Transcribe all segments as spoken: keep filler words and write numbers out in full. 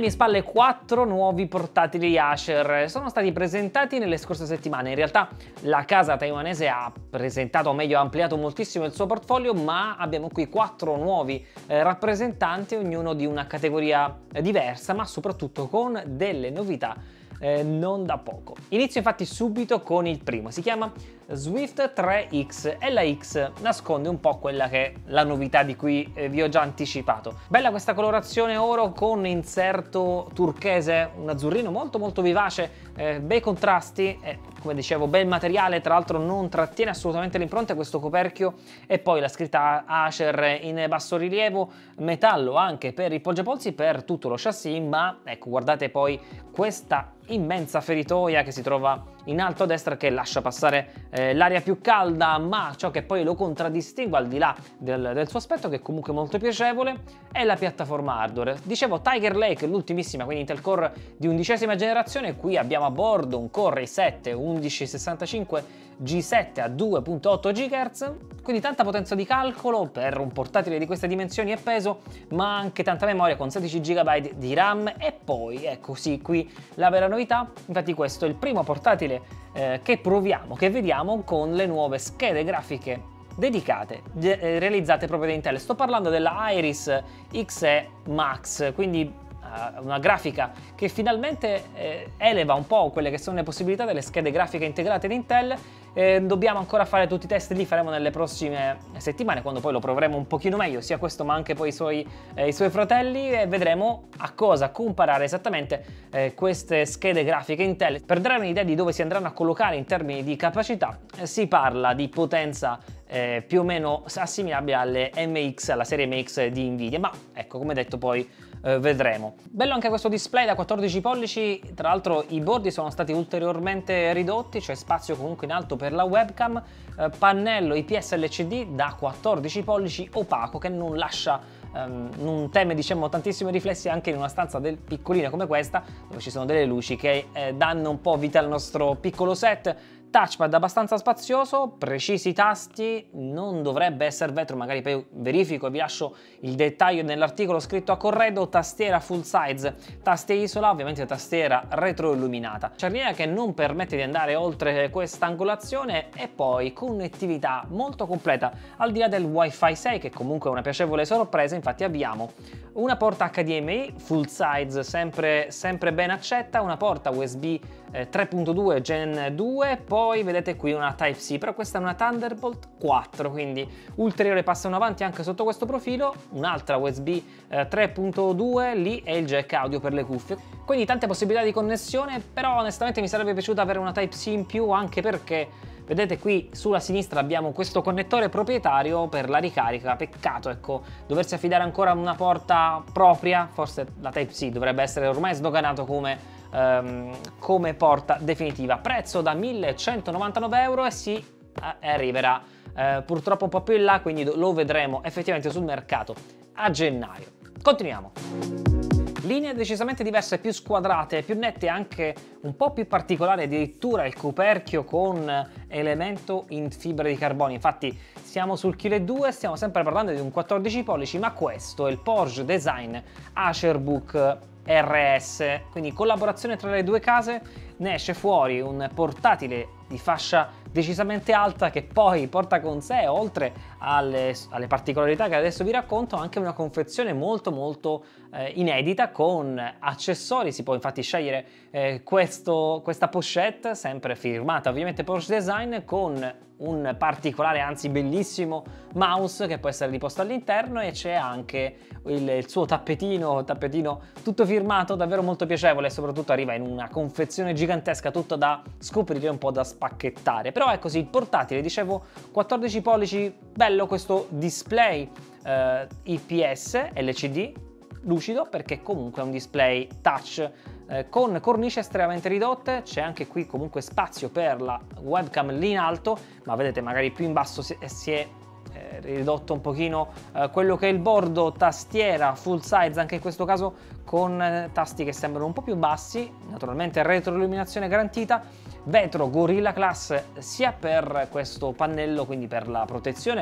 mie spalle quattro nuovi portatili Acer, sono stati presentati nelle scorse settimane. In realtà la casa taiwanese ha presentato, o meglio ha ampliato moltissimo il suo portfolio, ma abbiamo qui quattro nuovi eh, rappresentanti, ognuno di una categoria diversa, ma soprattutto con delle novità Eh, non da poco. Inizio infatti subito con il primo, si chiama Swift tre X e la X nasconde un po' quella che è la novità di cui eh, vi ho già anticipato. Bella questa colorazione oro con inserto turchese, un azzurrino molto molto vivace, eh, bei contrasti, eh, come dicevo bel materiale, tra l'altro non trattiene assolutamente l'impronta questo coperchio, e poi la scritta Acer in basso rilievo, metallo anche per i poggiapolsi, per tutto lo chassis, ma ecco guardate poi questa immensa feritoia che si trova in alto a destra che lascia passare eh, l'aria più calda, ma ciò che poi lo contraddistingue al di là del, del suo aspetto, che è comunque molto piacevole, è la piattaforma hardware. Dicevo Tiger Lake, l'ultimissima, quindi Intel Core di undicesima generazione. Qui abbiamo a bordo un Core i sette undici sessantacinque G sette a due virgola otto gigahertz, quindi tanta potenza di calcolo per un portatile di queste dimensioni e peso, ma anche tanta memoria con sedici giga di RAM. E poi ecco sì, qui la vera novità, infatti questo è il primo portatile eh, che proviamo, che vediamo con le nuove schede grafiche dedicate, eh, realizzate proprio da Intel. Sto parlando della Iris X E Max, quindi una grafica che finalmente eh, eleva un po' quelle che sono le possibilità delle schede grafiche integrate di Intel. Eh, dobbiamo ancora fare tutti i test, li faremo nelle prossime settimane, quando poi lo proveremo un pochino meglio, sia questo ma anche poi i suoi, eh, i suoi fratelli, e vedremo a cosa comparare esattamente eh, queste schede grafiche Intel. Per darvi un'idea di dove si andranno a collocare in termini di capacità, eh, si parla di potenza eh, più o meno assimilabile alle M X, alla serie M X di Nvidia, ma ecco, come detto poi eh, vedremo. Bello anche questo display da quattordici pollici, tra l'altro i bordi sono stati ulteriormente ridotti, c'è spazio comunque in alto per la webcam, eh, pannello I P S L C D da quattordici pollici opaco che non lascia, ehm, non teme diciamo tantissimi riflessi anche in una stanza del piccolina come questa, dove ci sono delle luci che eh, danno un po' vita al nostro piccolo set. Touchpad abbastanza spazioso, precisi tasti, non dovrebbe essere vetro, magari poi verifico e vi lascio il dettaglio nell'articolo scritto a corredo. Tastiera full size, taste isola, ovviamente tastiera retroilluminata, cerniera che non permette di andare oltre questa angolazione, e poi connettività molto completa al di là del Wi-Fi sei, che comunque è una piacevole sorpresa. Infatti abbiamo una porta H D M I full size sempre, sempre ben accetta, una porta U S B eh, tre punto due Gen due, poi vedete qui una Type C, però questa è una Thunderbolt quattro, quindi ulteriore passo in avanti anche sotto questo profilo. Un'altra U S B eh, tre punto due, lì è il jack audio per le cuffie, quindi tante possibilità di connessione, però onestamente mi sarebbe piaciuto avere una Type C in più, anche perché vedete qui sulla sinistra abbiamo questo connettore proprietario per la ricarica. Peccato ecco doversi affidare ancora a una porta propria, forse la Type C dovrebbe essere ormai sdoganato come, um, come porta definitiva. Prezzo da millecentonovantanove euro e si eh, arriverà eh, purtroppo un po' più in là, quindi lo vedremo effettivamente sul mercato a gennaio. Continuiamo. Linee decisamente diverse, più squadrate, più nette, anche un po' più particolare, addirittura il coperchio con elemento in fibra di carbonio. Infatti siamo sul chilo e due, stiamo sempre parlando di un quattordici pollici, ma questo è il Porsche Design Acerbook R S, quindi collaborazione tra le due case. Ne esce fuori un portatile di fascia decisamente alta, che poi porta con sé, oltre alle, alle particolarità che adesso vi racconto, anche una confezione molto molto eh, inedita, con accessori. Si può infatti scegliere eh, questo, questa pochette, sempre firmata ovviamente Porsche Design, con un particolare, anzi bellissimo mouse che può essere riposto all'interno, e c'è anche il, il suo tappetino, tappetino tutto firmato, davvero molto piacevole, e soprattutto arriva in una confezione gigantesca, tutto da scoprire, un po' da spacchettare. Però è così, il portatile, dicevo quattordici pollici, bello questo display eh, I P S L C D lucido, perché comunque è un display touch eh, con cornici estremamente ridotte. C'è anche qui comunque spazio per la webcam lì in alto, ma vedete magari più in basso si, si è eh, ridotto un pochino eh, quello che è il bordo. Tastiera full size anche in questo caso, con eh, tasti che sembrano un po' più bassi, naturalmente retroilluminazione garantita, vetro Gorilla Glass sia per questo pannello, quindi per la protezione,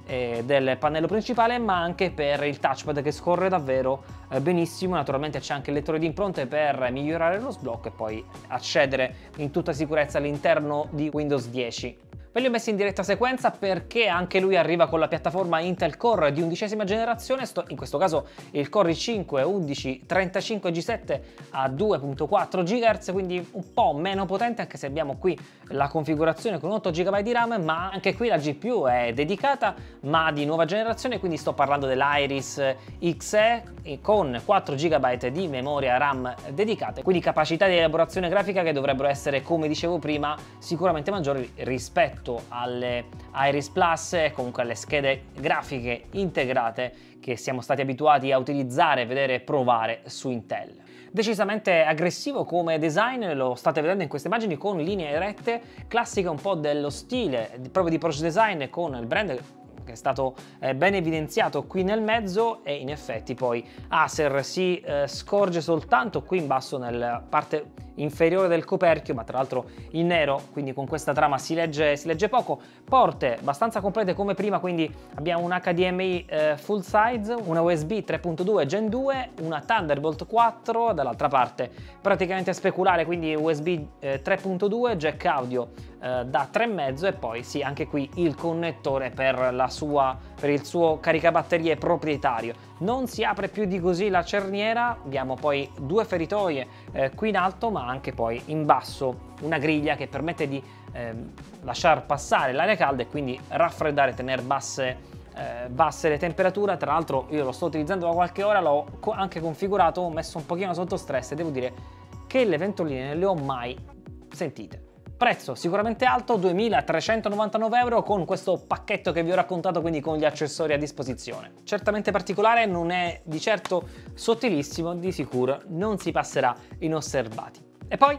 eh, del pannello principale, ma anche per il touchpad che scorre davvero eh, benissimo. Naturalmente c'è anche il lettore di impronte per migliorare lo sblocco e poi accedere in tutta sicurezza all'interno di Windows dieci. Ve li ho messi in diretta sequenza perché anche lui arriva con la piattaforma Intel Core di undicesima generazione, in questo caso il Core i cinque undici trentacinque G sette a due virgola quattro gigahertz, quindi un po' meno potente, anche se abbiamo qui la configurazione con otto giga di RAM, ma anche qui la G P U è dedicata ma di nuova generazione, quindi sto parlando dell'Iris X E con quattro giga di memoria RAM dedicate, quindi capacità di elaborazione grafica che dovrebbero essere, come dicevo prima, sicuramente maggiori rispetto alle Iris Plus e comunque alle schede grafiche integrate che siamo stati abituati a utilizzare, vedere e provare su Intel. Decisamente aggressivo come design, lo state vedendo in queste immagini, con linee rette classiche, un po' dello stile proprio di Porsche Design, con il brand che è stato eh, ben evidenziato qui nel mezzo, e in effetti poi Acer si eh, scorge soltanto qui in basso nella parte inferiore del coperchio, ma tra l'altro in nero, quindi con questa trama si legge, si legge poco. Porte abbastanza complete come prima, quindi abbiamo un H D M I eh, full size, una U S B tre punto due gen due, una Thunderbolt quattro, dall'altra parte praticamente speculare, quindi U S B eh, tre punto due, jack audio eh, da tre virgola cinque, e poi sì, anche qui il connettore per, la sua, per il suo caricabatterie proprietario. Non si apre più di così la cerniera, abbiamo poi due feritoie eh, qui in alto, ma anche poi in basso una griglia che permette di eh, lasciar passare l'aria calda e quindi raffreddare, tenere basse, eh, basse le temperature. Tra l'altro io lo sto utilizzando da qualche ora, l'ho co anche configurato, ho messo un pochino sotto stress e devo dire che le ventoline non le ho mai sentite. Prezzo sicuramente alto, duemilatrecentonovantanove euro, con questo pacchetto che vi ho raccontato, quindi con gli accessori a disposizione. Certamente particolare, non è di certo sottilissimo, di sicuro non si passerà inosservati. E poi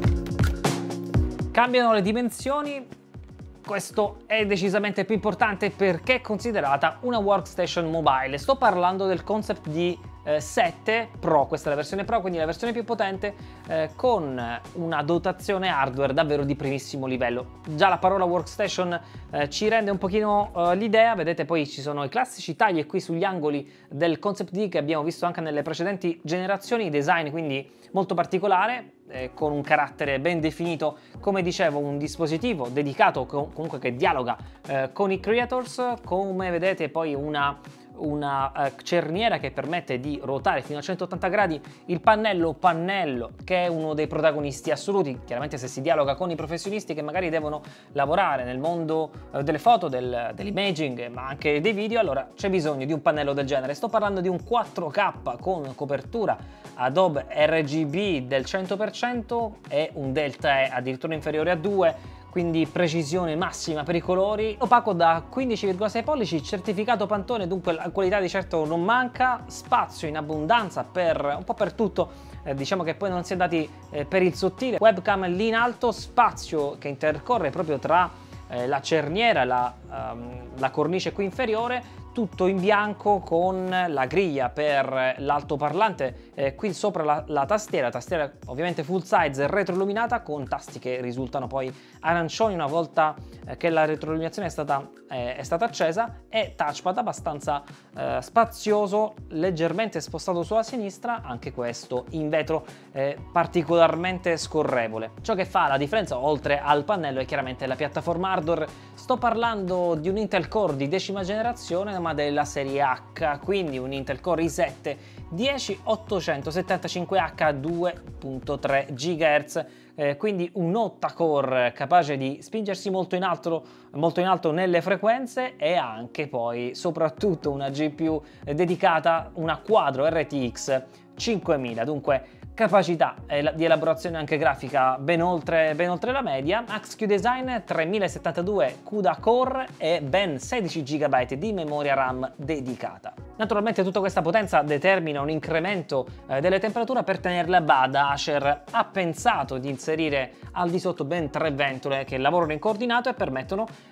cambiano le dimensioni. Questo è decisamente più importante perché è considerata una workstation mobile. Sto parlando del concept di eh, sette Pro, questa è la versione Pro, quindi la versione più potente, eh, con una dotazione hardware davvero di primissimo livello. Già la parola workstation eh, ci rende un pochino eh, l'idea. Vedete, poi ci sono i classici tagli qui sugli angoli del concept D che abbiamo visto anche nelle precedenti generazioni, design quindi molto particolare, eh, con un carattere ben definito, come dicevo, un dispositivo dedicato comunque che dialoga eh, con i creators. Come vedete poi una una uh, cerniera che permette di ruotare fino a centottanta gradi il pannello, pannello che è uno dei protagonisti assoluti, chiaramente se si dialoga con i professionisti che magari devono lavorare nel mondo uh, delle foto, del, dell'imaging, ma anche dei video, allora c'è bisogno di un pannello del genere. Sto parlando di un quattro K con copertura Adobe R G B del cento per cento e un delta E addirittura inferiore a due, quindi precisione massima per i colori, opaco da quindici virgola sei pollici, certificato Pantone, dunque la qualità di certo non manca, spazio in abbondanza per un po' per tutto, eh, diciamo che poi non si è andati eh, per il sottile, webcam lì in alto, spazio che intercorre proprio tra eh, la cerniera e la, um, la cornice qui inferiore, tutto in bianco con la griglia per l'altoparlante eh, qui sopra la, la tastiera, tastiera ovviamente full size retroilluminata con tasti che risultano poi arancioni una volta eh, che la retroilluminazione è stata, eh, è stata accesa, e touchpad abbastanza eh, spazioso, leggermente spostato sulla sinistra, anche questo in vetro eh, particolarmente scorrevole. Ciò che fa la differenza oltre al pannello è chiaramente la piattaforma hardware. Sto parlando di un Intel Core di decima generazione ma della serie H, quindi un Intel Core i sette dieci ottocentosettantacinque H a due virgola tre gigahertz, eh, quindi un octa-core capace di spingersi molto in alto, molto in alto nelle frequenze, e anche poi soprattutto una G P U dedicata, una Quadro R T X cinquemila, dunque capacità di elaborazione anche grafica ben oltre, ben oltre la media. Max-Q Design tremilasettantadue CUDA Core e ben sedici giga di memoria RAM dedicata. Naturalmente tutta questa potenza determina un incremento eh, delle temperature. Per tenerle a bada Acer ha pensato di inserire al di sotto ben tre ventole che lavorano in coordinato e permettono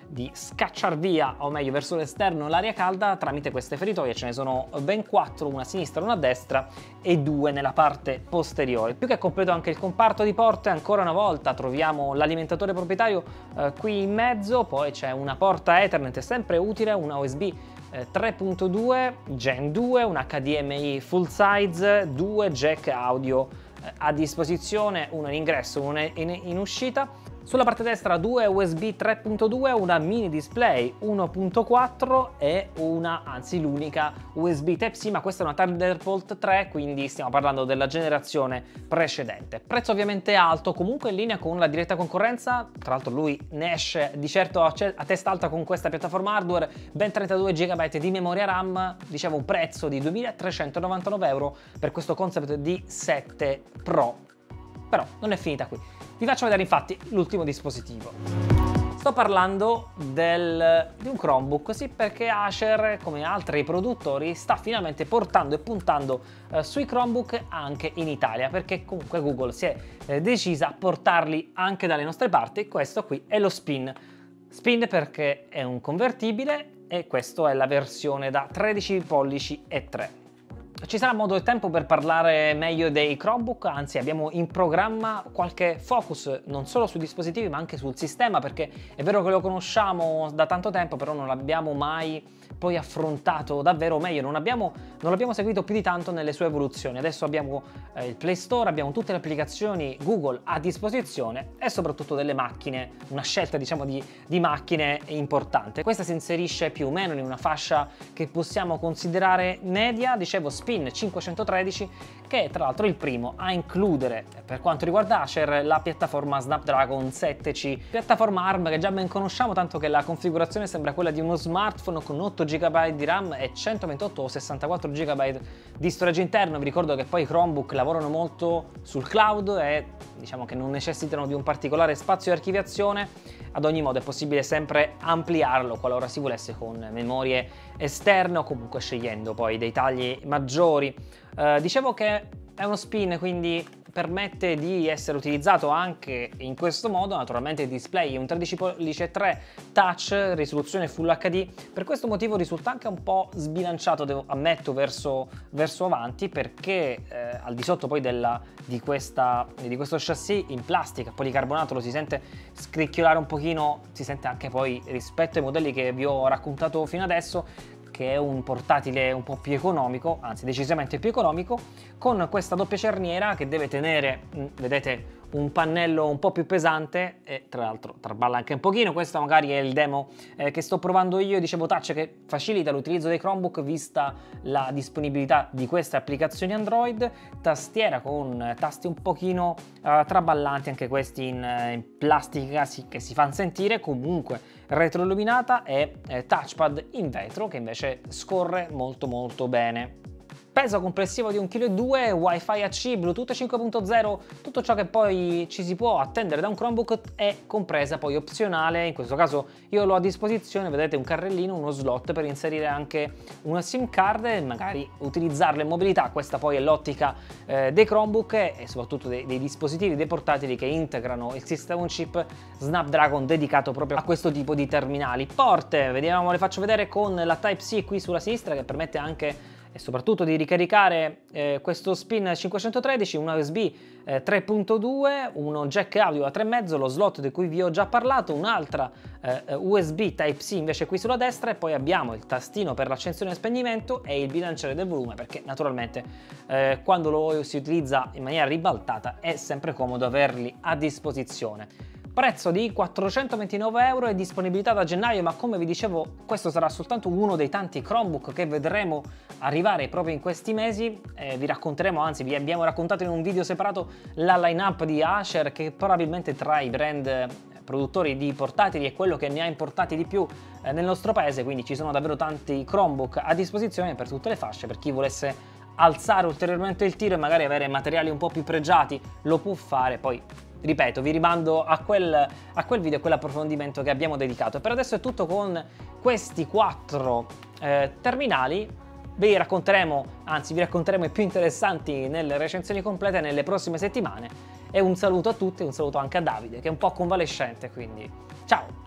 di scacciar via, o meglio verso l'esterno, l'aria calda tramite queste feritoie. Ce ne sono ben quattro, una a sinistra, una a destra e due nella parte posteriore. Più che completo anche il comparto di porte, ancora una volta troviamo l'alimentatore proprietario eh, qui in mezzo, poi c'è una porta Ethernet sempre utile, una U S B eh, tre punto due Gen due, un H D M I full size, due jack audio eh, a disposizione, uno in ingresso, uno in, in uscita. Sulla parte destra due U S B tre punto due, una mini display uno punto quattro e una, anzi l'unica U S B Type-C, ma questa è una Thunderbolt tre, quindi stiamo parlando della generazione precedente. Prezzo ovviamente alto, comunque in linea con la diretta concorrenza, tra l'altro lui ne esce di certo a, a testa alta con questa piattaforma hardware, ben trentadue giga di memoria RAM, dicevo un prezzo di duemilatrecentonovantanove euro per questo concept D sette Pro. Però non è finita qui. Vi faccio vedere infatti l'ultimo dispositivo. Sto parlando del, di un Chromebook, sì, perché Acer, come altri produttori, sta finalmente portando e puntando eh, sui Chromebook anche in Italia, perché comunque Google si è eh, decisa a portarli anche dalle nostre parti, e questo qui è lo Spin. Spin perché è un convertibile e questa è la versione da tredici pollici e tre. Ci sarà modo e tempo per parlare meglio dei Chromebook, anzi abbiamo in programma qualche focus non solo sui dispositivi ma anche sul sistema, perché è vero che lo conosciamo da tanto tempo, però non l'abbiamo mai poi affrontato davvero, o meglio non abbiamo, non l'abbiamo seguito più di tanto nelle sue evoluzioni. Adesso abbiamo eh, il Play Store, abbiamo tutte le applicazioni Google a disposizione e soprattutto delle macchine, una scelta diciamo di, di macchine importante. Questa si inserisce più o meno in una fascia che possiamo considerare media, dicevo Spin cinquecentotredici, che è tra l'altro il primo a includere per quanto riguarda Acer la piattaforma Snapdragon sette C, piattaforma ARM che già ben conosciamo, tanto che la configurazione sembra quella di uno smartphone con otto giga di RAM e centoventotto o sessantaquattro giga di storage interno. Vi ricordo che poi i Chromebook lavorano molto sul cloud e diciamo che non necessitano di un particolare spazio di archiviazione. Ad ogni modo è possibile sempre ampliarlo qualora si volesse con memorie esterne o comunque scegliendo poi dei tagli maggiori. Eh, dicevo che è uno Spin, quindi permette di essere utilizzato anche in questo modo. Naturalmente il display è un tredici pollici e tre touch, risoluzione Full H D, per questo motivo risulta anche un po' sbilanciato, devo, ammetto, verso, verso avanti, perché eh, al di sotto poi della, di, questa, di questo chassis in plastica policarbonato lo si sente scricchiolare un pochino, si sente anche poi rispetto ai modelli che vi ho raccontato fino adesso, che è un portatile un po' più economico, anzi decisamente più economico, con questa doppia cerniera che deve tenere, vedete, un pannello un po' più pesante e tra l'altro traballa anche un pochino. Questo magari è il demo eh, che sto provando io, dicevo touch, che facilita l'utilizzo dei Chromebook vista la disponibilità di queste applicazioni Android, tastiera con tasti un pochino eh, traballanti, anche questi in, in plastica sì, che si fanno sentire, comunque retroilluminata, e eh, touchpad in vetro che invece scorre molto molto bene. Peso complessivo di un chilo e due kg, Wi-Fi A C, Bluetooth cinque punto zero, tutto ciò che poi ci si può attendere da un Chromebook è compresa poi opzionale. In questo caso io l'ho a disposizione, vedete, un carrellino, uno slot per inserire anche una SIM card e magari utilizzarla in mobilità. Questa poi è l'ottica eh, dei Chromebook e soprattutto dei, dei dispositivi, dei portatili che integrano il sistema on chip Snapdragon dedicato proprio a questo tipo di terminali. Porte, vediamo, le faccio vedere con la Type-C qui sulla sinistra, che permette anche e soprattutto di ricaricare eh, questo Spin cinquecentotredici, una U S B eh, tre punto due, uno jack audio a tre virgola cinque, lo slot di cui vi ho già parlato, un'altra eh, U S B Type-C invece qui sulla destra, e poi abbiamo il tastino per l'accensione e spegnimento e il bilanciere del volume, perché naturalmente eh, quando lo si utilizza in maniera ribaltata è sempre comodo averli a disposizione. Prezzo di quattrocentoventinove euro e disponibilità da gennaio, ma come vi dicevo questo sarà soltanto uno dei tanti Chromebook che vedremo arrivare proprio in questi mesi. Eh, vi racconteremo, anzi vi abbiamo raccontato in un video separato, la line-up di Acer, che probabilmente tra i brand produttori di portatili è quello che ne ha importati di più eh, nel nostro paese, quindi ci sono davvero tanti Chromebook a disposizione per tutte le fasce. Per chi volesse alzare ulteriormente il tiro e magari avere materiali un po' più pregiati lo può fare. Poi ripeto, vi rimando a quel, a quel video, a quell'approfondimento che abbiamo dedicato. Per adesso è tutto con questi quattro eh, terminali. Vi racconteremo, anzi vi racconteremo i più interessanti nelle recensioni complete nelle prossime settimane. E un saluto a tutti, un saluto anche a Davide che è un po' convalescente, quindi ciao!